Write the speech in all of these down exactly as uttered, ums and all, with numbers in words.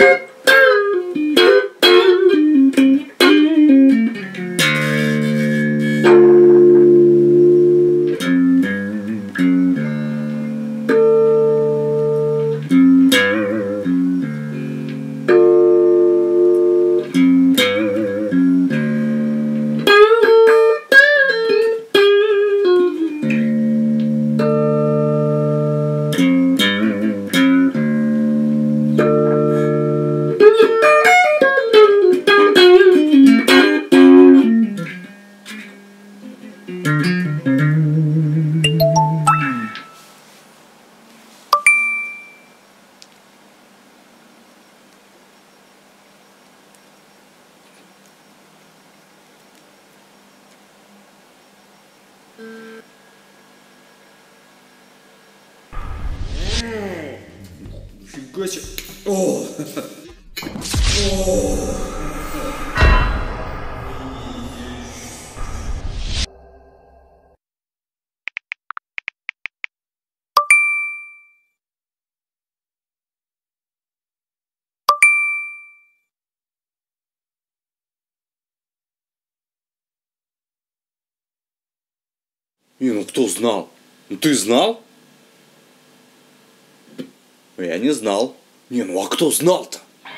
Фига себе. О! О! Не, ну кто знал? Ну ты знал? Я не знал. Не, ну а кто знал-то?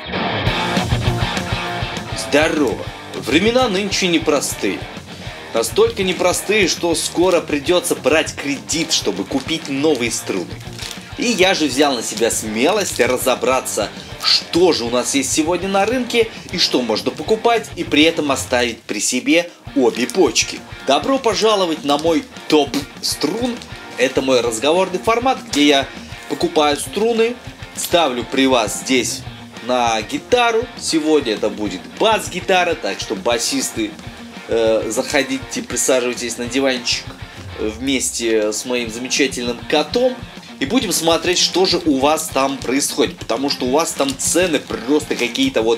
Здорово. Времена нынче непростые. Настолько непростые, что скоро придется брать кредит, чтобы купить новые струны. И я же взял на себя смелость разобраться, что же у нас есть сегодня на рынке и что можно покупать, и при этом оставить при себе обе почки. Добро пожаловать на мой топ струн. Это мой разговорный формат, где я покупаю струны, ставлю при вас здесь на гитару. Сегодня это будет бас-гитара, так что басисты, э, заходите, присаживайтесь на диванчик вместе с моим замечательным котом. И будем смотреть, что же у вас там происходит, потому что у вас там цены просто какие-то вот...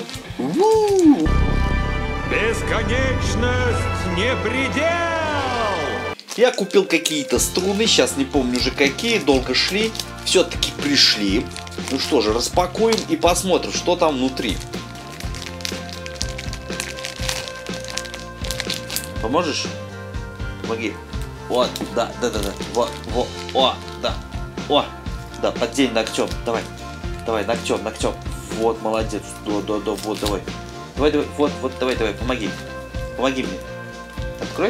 Бесконечность не предел! Я купил какие-то струны, сейчас не помню уже какие, долго шли, все-таки пришли. Ну что же, распакуем и посмотрим, что там внутри. Поможешь? Помоги. Вот, да, да, да, да, вот, вот, о, да, о, да, поддень ногтем, давай, давай, ногтем, ногтем, вот, молодец, да, да, да, вот, давай, давай, давай, вот, вот, давай, давай, помоги, помоги мне, открой.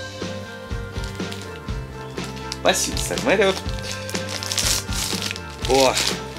Спасибо, сэр Мэриот. О.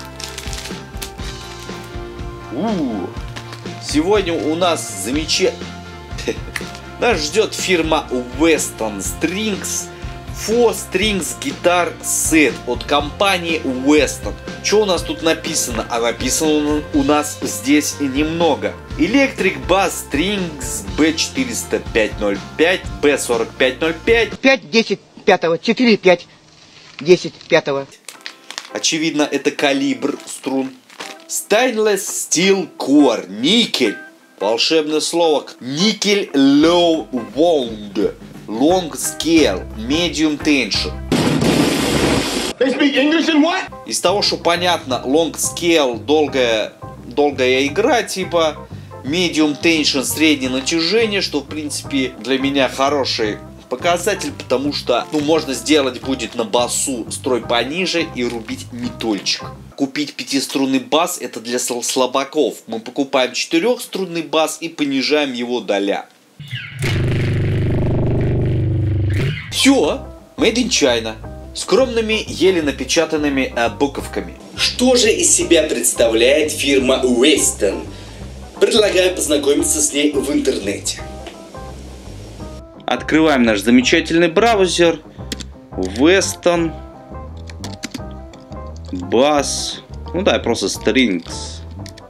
У. Сегодня у нас замечательно. Нас ждет фирма Western Strings four Strings Guitar Set от компании Western. Что у нас тут написано? А написано у нас здесь немного. Electric Bass Strings би четыреста пять ноль пять, би сорок пять ноль пять. пять десять пятого, четыре пять десять пятого. Очевидно, это калибр струн. Stainless Steel Core, никель. Волшебное слово. Никель Low Wound, Long Scale, Medium Tension. They speak English and what? Из того, что понятно, Long Scale, долгая, долгая игра, типа Medium Tension, среднее натяжение, что в принципе для меня хороший показатель, потому что ну, можно сделать будет на басу строй пониже и рубить метольчик. Купить пятиструнный бас — это для слабаков. Мы покупаем четырехструнный бас и понижаем его до ля. Все, made in China. Скромными, еле напечатанными э, буковками. Что же из себя представляет фирма Western? Предлагаю познакомиться с ней в интернете. Открываем наш замечательный браузер. Western Bass. Ну да, просто Strings.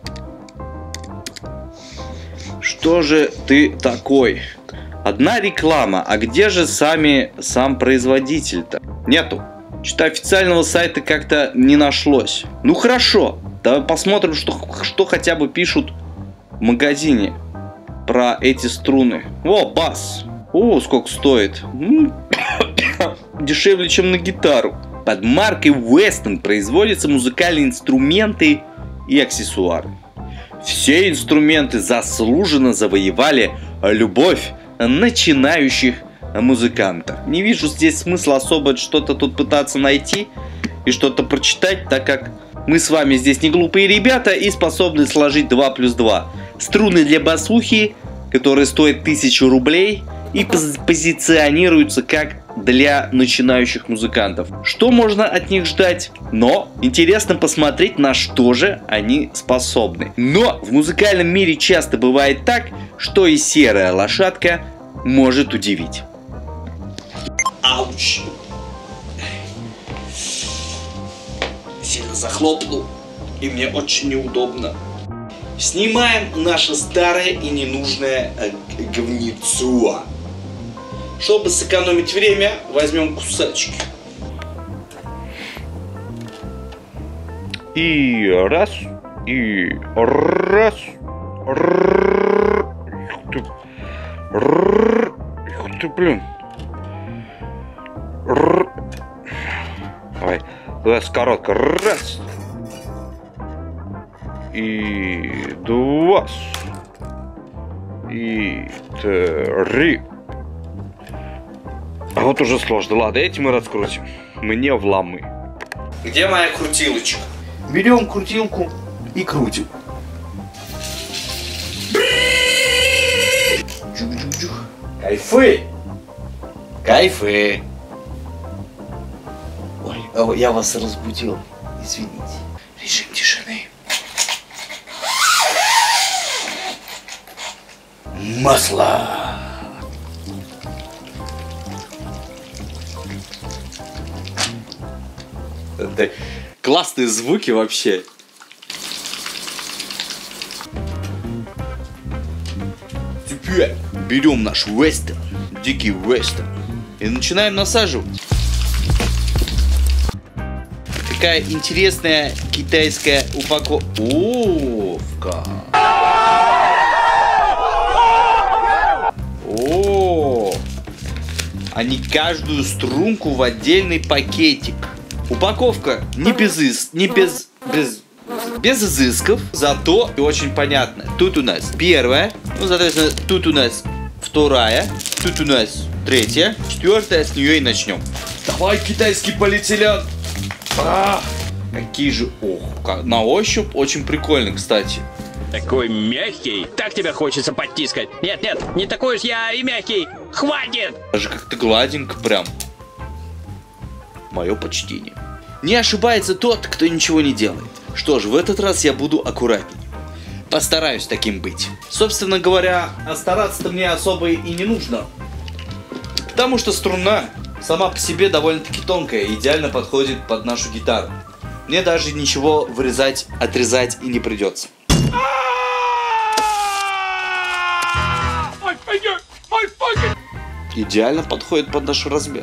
Что же ты такой? Одна реклама. А где же сами сам производитель-то? Нету. Что-то официального сайта как-то не нашлось. Ну хорошо. Давай посмотрим, что, что хотя бы пишут в магазине про эти струны. О, бас. О, сколько стоит. Дешевле, чем на гитару. Под маркой Western производятся музыкальные инструменты и аксессуары. Все инструменты заслуженно завоевали любовь начинающих музыкантов. Не вижу здесь смысла особо что-то тут пытаться найти и что-то прочитать, так как мы с вами здесь не глупые ребята и способны сложить два плюс два. Струны для басухи, которые стоят тысячу рублей и пози позиционируются как для начинающих музыкантов. Что можно от них ждать? Но интересно посмотреть, на что же они способны. Но в музыкальном мире часто бывает так, что и серая лошадка может удивить. Ауч! Сильно захлопнул, и мне очень неудобно. Снимаем наше старое и ненужное говнецо. Чтобы сэкономить время, возьмем кусачки. И раз, и раз. Ух ты, блин. Давай, давай коротко. Раз. И два. И три. А вот уже сложно. Ладно, эти мы раскрутим. Мне в ламы. Где моя крутилочка? Берем крутилку и крутим. Кайфы! Кайфы! Ой, я вас разбудил. Извините. Режим тишины. Масло! Да, классные звуки вообще. Теперь берем наш вестерн, дикий вестерн, и начинаем насаживать. Такая интересная китайская упаковка. О, они каждую струнку в отдельный пакетик. Упаковка не без из, не без, без, без изысков, зато очень понятно. Тут у нас первая, ну, соответственно, тут у нас вторая, тут у нас третья, четвертая, с нее и начнем. Давай, китайский полиэтилен. А, какие же, ох, на ощупь очень прикольно, кстати. Такой мягкий, так тебя хочется подтискать. Нет, нет, не такой уж я и мягкий. Хватит! Даже как-то гладенько прям. Мое почтение. Не ошибается тот, кто ничего не делает. Что ж, в этот раз я буду аккуратнее. Постараюсь таким быть. Собственно говоря, а стараться-то мне особо и не нужно. Потому что струна сама по себе довольно-таки тонкая и идеально подходит под нашу гитару. Мне даже ничего вырезать, отрезать и не придется. Идеально подходит под наш размер.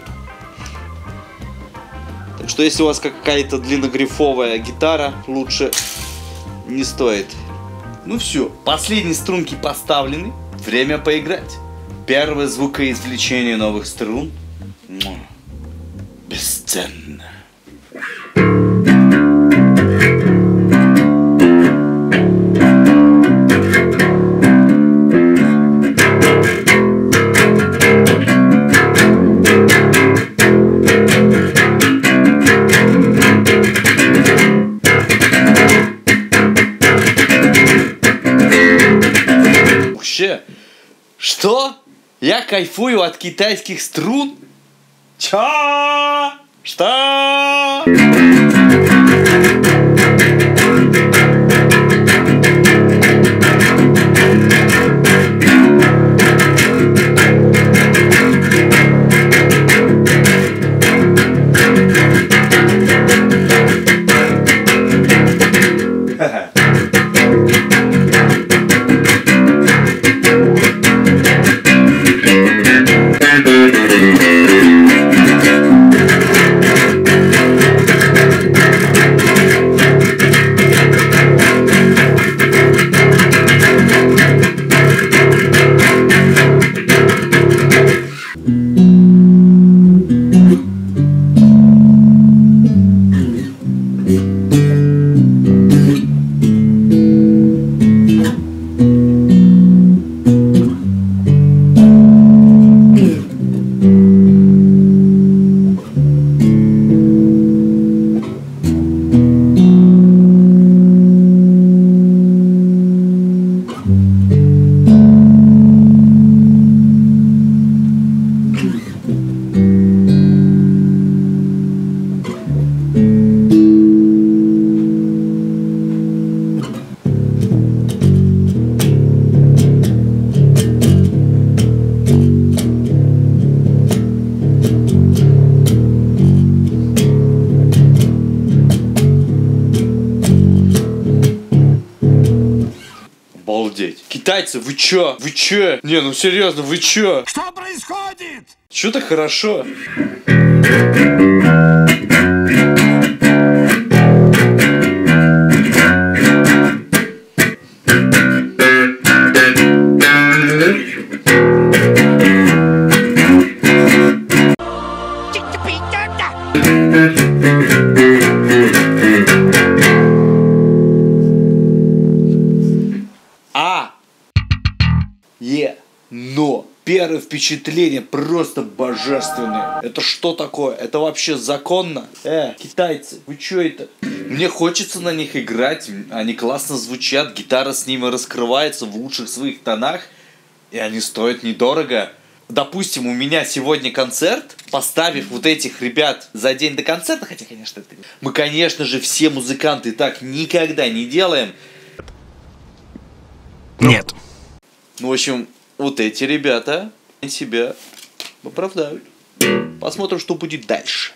Так что если у вас какая-то длинногрифовая гитара, лучше не стоит. Ну все, последние струнки поставлены. Время поиграть. Первое звукоизвлечение новых струн. Бесценно. Что? Я кайфую от китайских струн? Чё? Что? Обалдеть. Китайцы, вы чё? Вы чё? Не, ну серьезно, вы чё? Что происходит? Чё так хорошо? А. Е. Но. Первое впечатление просто божественное. Это что такое? Это вообще законно? Э, китайцы, вы чё это? Мне хочется на них играть. Они классно звучат. Гитара с ними раскрывается в лучших своих тонах. И они стоят недорого. Допустим, у меня сегодня концерт. Поставив вот этих ребят за день до концерта, хотя, конечно, это... мы, конечно же, все музыканты так никогда не делаем. Нет. Ну, в общем, вот эти ребята себя оправдают. Посмотрим, что будет дальше.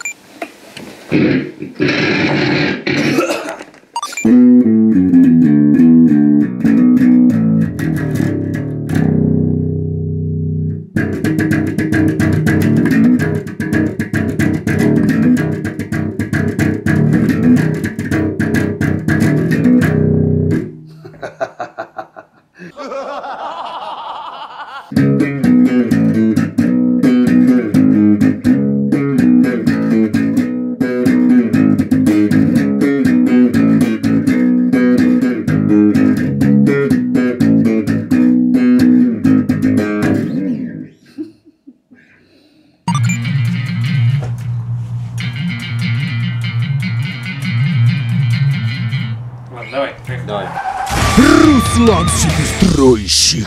Ладно, давай, давай. Руслан Стройщик.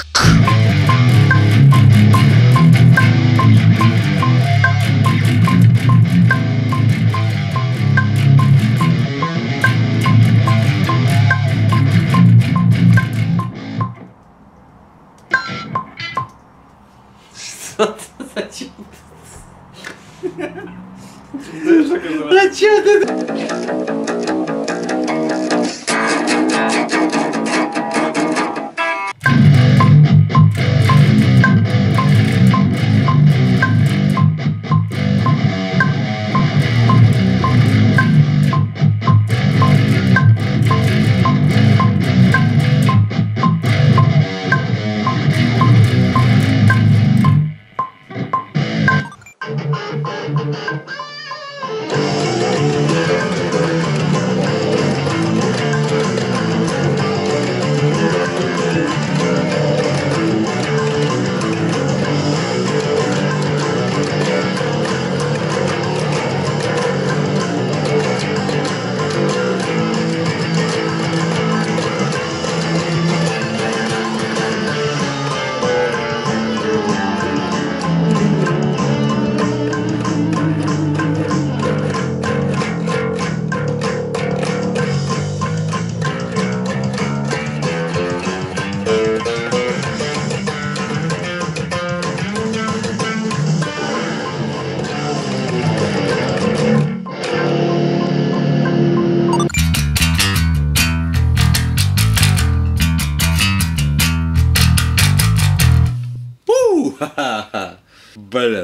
Зачем? Зачем ты? Ха-ха-ха. Блин.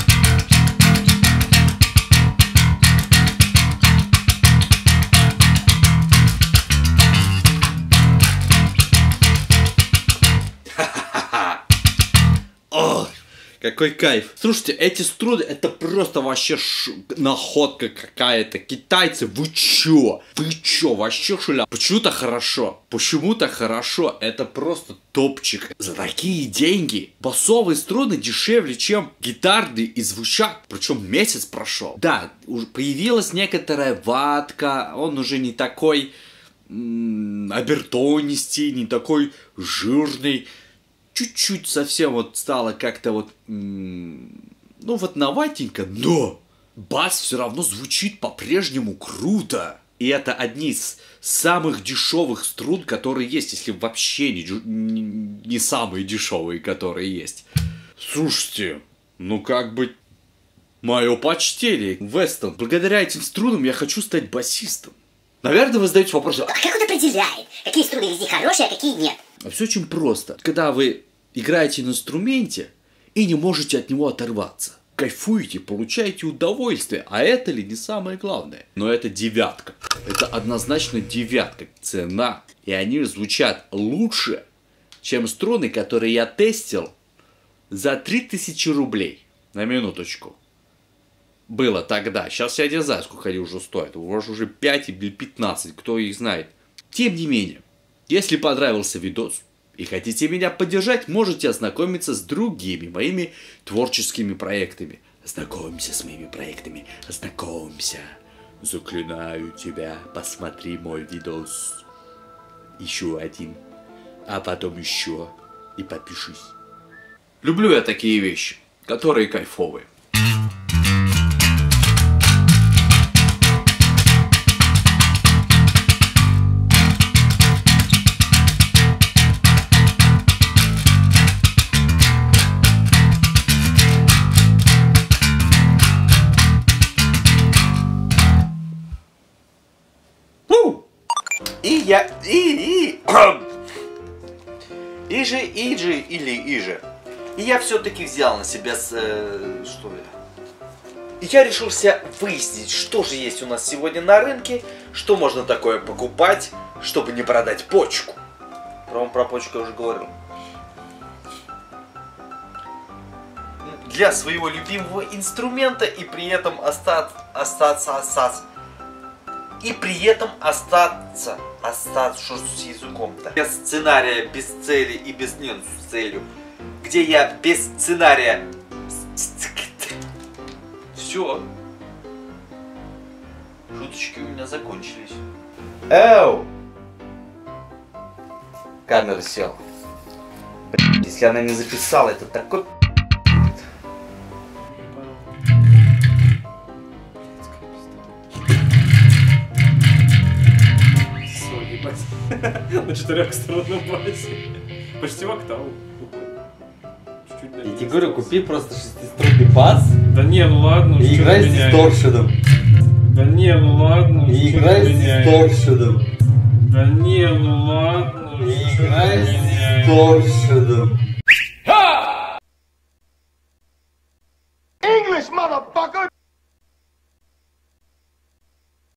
О, какой кайф. Слушайте, эти струны, это просто вообще ш... находка какая-то. Китайцы, вы чё? Вы чё? Вообще шуля? Почему-то хорошо. Почему-то хорошо. Это просто топчик. За такие деньги басовые струны дешевле, чем гитарные, и звучат. Причем месяц прошел. Да, уже появилась некоторая ватка. Он уже не такой м- обертонистый, не такой жирный. Чуть-чуть совсем вот стало как-то вот, м- ну вот наватенько, но бас все равно звучит по-прежнему круто. И это одни из самых дешевых струн, которые есть, если вообще не, не, не самые дешевые, которые есть. Слушайте, ну как бы мое почтение, Вестон. Благодаря этим струнам я хочу стать басистом. Наверное, вы задаете вопрос, а как он определяет, какие струны из них хорошие, а какие нет? А все очень просто. Когда вы играете на инструменте и не можете от него оторваться. Кайфуете, получаете удовольствие. А это ли не самое главное? Но это девятка. Это однозначно девятка. Цена. И они звучат лучше, чем струны, которые я тестил за три тысячи рублей. На минуточку. Было тогда. Сейчас я не знаю, сколько они уже стоят. Может уже пять или пятнадцать. Кто их знает. Тем не менее. Если понравился видос и хотите меня поддержать, можете ознакомиться с другими моими творческими проектами. Ознакомься с моими проектами. Ознакомься. Заклинаю тебя. Посмотри мой видос. Еще один. А потом еще. И подпишись. Люблю я такие вещи, которые кайфовые. И я... И... И... Иже, иже или иже. И я все-таки взял на себя с... Э, что я? И я решился выяснить, что же есть у нас сегодня на рынке, что можно такое покупать, чтобы не продать почку. Про, про почку я уже говорил. Для своего любимого инструмента и при этом остаться... Остаться... остаться... И при этом остаться, остаться, что с языком-то? Без сценария, без цели и без нет с целью. Где я без сценария. Все. Шуточки у меня закончились. Эу! Камера села. Блин, если она не записала, это такой... На четырехсторонном басе. Почти в октаву. Я тебе говорю, купи просто шестиструнный бас. Да не, ну ладно. И играй с дисторшеном. Да не, ну ладно. И играй с дисторшеном. Да не, ну ладно. И играй с дисторшеном. English, motherfucker!